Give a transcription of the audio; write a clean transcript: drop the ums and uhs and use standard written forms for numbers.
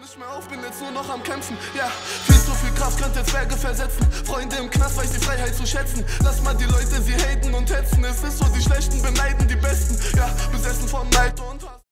nicht mehr auf, bin jetzt nur noch am Kämpfen. Ja, viel zu viel Kraft könnte Zwerge versetzen. Freunde im Knast, weiß die Freiheit zu schätzen. Lass mal die Leute sie haten und hetzen. Es ist so, die schlechten